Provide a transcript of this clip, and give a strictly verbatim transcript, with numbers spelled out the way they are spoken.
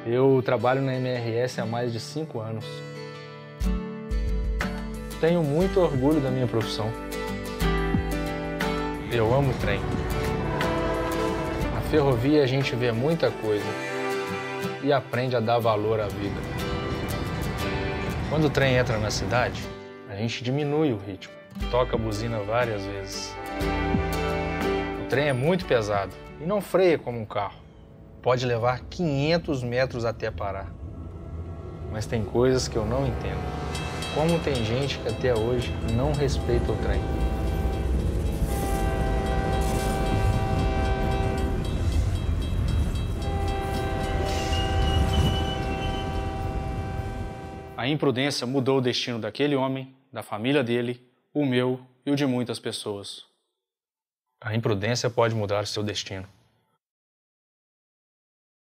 Eu trabalho na M R S há mais de cinco anos. Tenho muito orgulho da minha profissão. Eu amo o trem. Na ferrovia a gente vê muita coisa e aprende a dar valor à vida. Quando o trem entra na cidade, a gente diminui o ritmo, toca a buzina várias vezes. O trem é muito pesado e não freia como um carro. Pode levar quinhentos metros até parar. Mas tem coisas que eu não entendo. Como tem gente que até hoje não respeita o trem. A imprudência mudou o destino daquele homem, da família dele, o meu e o de muitas pessoas. A imprudência pode mudar seu destino.